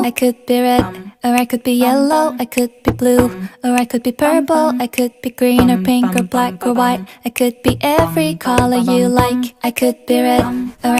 I could be red, or I could be yellow, I could be blue, or I could be purple, I could be green or pink or black or white. I could be every color you like. I could be red, or